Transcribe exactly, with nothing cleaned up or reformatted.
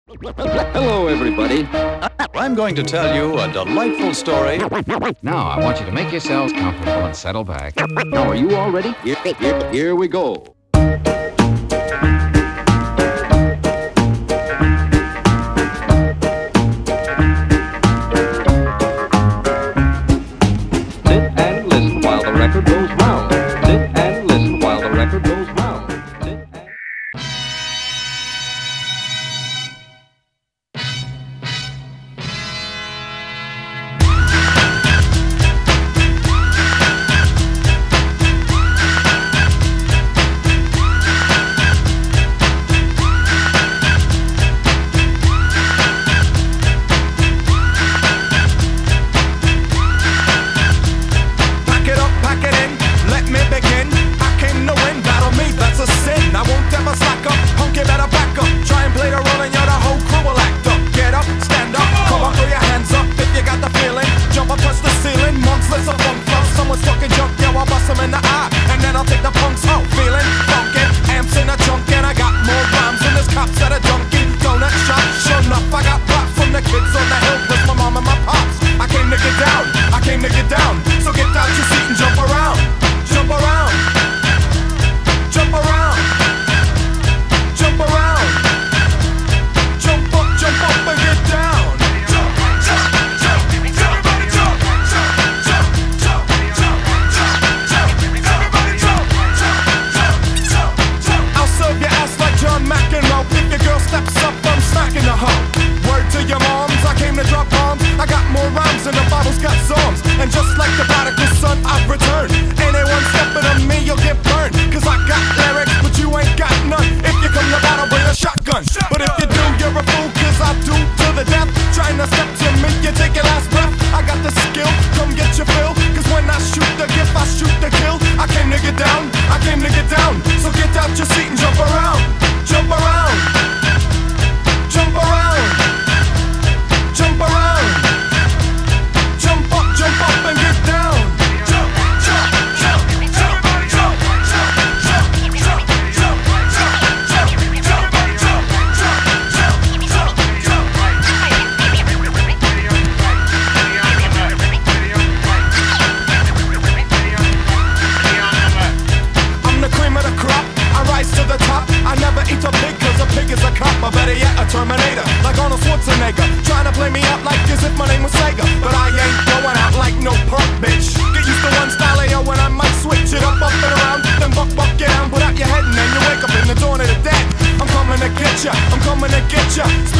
Hello, everybody. I'm going to tell you a delightful story. Now, I want you to make yourselves comfortable and settle back. Now, are you all ready? Here, here, here we go. Sit and listen while the record goes round. Sit and listen while the record goes round. Sit and... Terminator, like Arnold Schwarzenegger, trying to play me out like as if my name was Sega. But I ain't going out like no punk bitch. Get used to one style of yo when I might switch it up, up and around. Then buck, buck, get down, put out your head and then you wake up in the dawn of the dead. I'm coming to get ya, I'm coming to get ya.